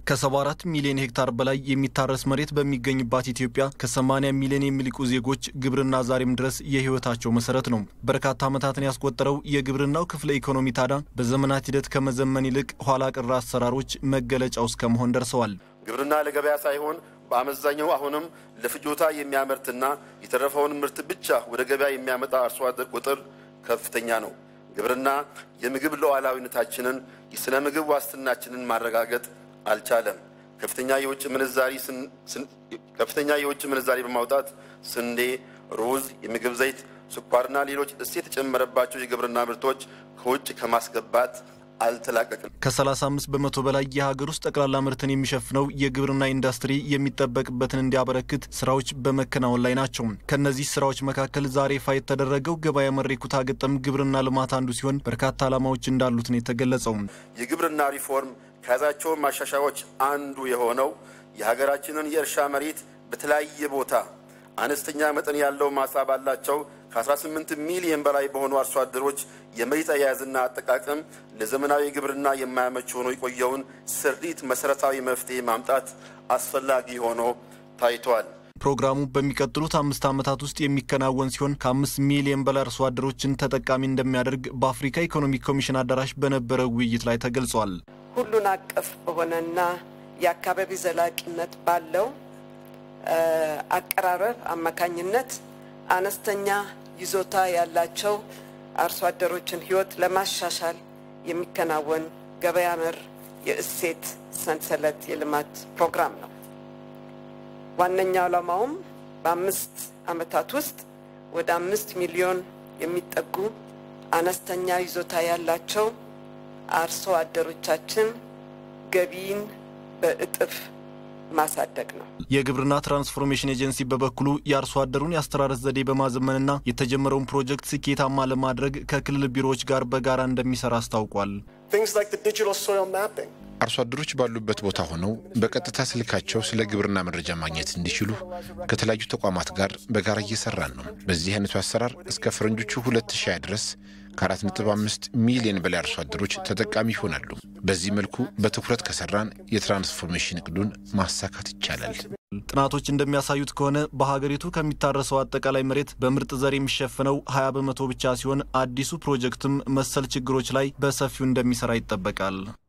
ከ74 ሚሊዮን ሄክታር በላይ የሚታረስ መሬት በሚገኝባት ኢትዮጵያ ከ80 ሚሊዮን የሚልቁ ዜጎች ግብርና ዛሬም ድረስ የህይወታቸው መሰረት ነው። በርካታ ዓመታትን ያስቆጠረው የግብርናው ክፍለ ኢኮኖሚ ታዲያ በዘመናት ሂደት ከመዘመን ይልቅ ኋላ ቀር አሰራሮች መገለጫው እስከመሆን ደርሰዋል። ግብርና ለገበያ ሳይሆን በአመዛኛው አሁንም ለፍጆታ የሚያመርትና የተረፈውን ምርት ብቻ ወደ ገበያ የሚያመጣ አርሶ አደር ቁጥር ከፍተኛ ነው። ግብርና የምግብ ሉዓላዊነታችንን የስነ ምግብ ዋስትናችንን ማረጋገጥ አልቻለም። ከፍተኛ የውጭ ምንዛሪ በማውጣት ስንዴ፣ ሩዝ፣ የምግብ ዘይት፣ ስኳርና ሌሎች እሴት የተጨመረባቸው የግብርና ምርቶች ከውጭ ከማስገባት አልተላቀቅም። ከ35 በመቶ በላይ የሀገር ውስጥ ጠቅላላ ምርትን የሚሸፍነው የግብርና ኢንዱስትሪ የሚጠበቅበትን እንዲያበረክት ስራዎች በመከናወን ላይ ናቸው። ከነዚህ ስራዎች መካከል ዛሬ ይፋ የተደረገው ገበያ መር ኩታ ገጠም ግብርና ልማት አንዱ ሲሆን በርካታ ዓላማዎች እንዳሉት ነው የተገለጸው። የግብርና ሪፎርም ከያዛቸው ማሻሻያዎች አንዱ የሆነው የሀገራችንን የእርሻ መሬት በተለያየ ቦታ አነስተኛ መጠን ያለው ማሳ ባላቸው ከ18 ሚሊዮን በላይ በሆኑ አርሶ አደሮች የመሬት አያያዝና አጠቃቀም ለዘመናዊ ግብርና የማያመች ሆኖ የቆየውን ስሪት መሰረታዊ መፍትሄ ማምጣት አስፈላጊ ሆኖ ታይቷል። ፕሮግራሙ በሚቀጥሉት 5 ዓመታት ውስጥ የሚከናወን ሲሆን ከ5 ሚሊዮን በላይ አርሶ አደሮችን ተጠቃሚ እንደሚያደርግ በአፍሪካ ኢኮኖሚክ ኮሚሽን አዳራሽ በነበረው ውይይት ላይ ተገልጿል። ሁሉን አቀፍ በሆነና የአካባቢ ዘላቂነት ባለው አቀራረብ አማካኝነት አነስተኛ ይዞታ ያላቸው አርሶ አደሮችን ህይወት ለማሻሻል የሚከናወን ገበያ መር የእሴት ሰንሰለት የልማት ፕሮግራም ነው። ዋነኛው ዓላማውም በ5 ዓመታት ውስጥ ወደ 5 ሚሊዮን የሚጠጉ አነስተኛ ይዞታ ያላቸው አርሶ አደሮቻችን ገቢን በእጥፍ ማሳደግ ነው። የግብርና ትራንስፎርሜሽን ኤጀንሲ በበኩሉ የአርሶ አደሩን ያስተራረስ ዘዴ በማዘመንና የተጀመረውን ፕሮጀክት ስኬታማ ለማድረግ ከክልል ቢሮዎች ጋር በጋራ እንደሚሰራ አስታውቋል። አርሶ አደሮች ባሉበት ቦታ ሆነው በቀጥታ ስልካቸው ስለ ግብርና መረጃ ማግኘት እንዲችሉ ከተለያዩ ተቋማት ጋር በጋራ እየሰራን ነው። በዚህ አይነቱ አሰራር እስከ ፈረንጆቹ 2020 ድረስ ከ4.5 ሚሊዮን በላይ አርሶ አደሮች ተጠቃሚ ይሆናሉ። በዚህ መልኩ በትኩረት ከሰራን የትራንስፎርሜሽን እቅዱን ማሳካት ይቻላል። ጥናቶች እንደሚያሳዩት ከሆነ በሀገሪቱ ከሚታረሰው አጠቃላይ መሬት በምርጥ ዘር የሚሸፈነው 20 በመቶ ብቻ ሲሆን አዲሱ ፕሮጀክትም መሰል ችግሮች ላይ በሰፊው እንደሚሰራ ይጠበቃል።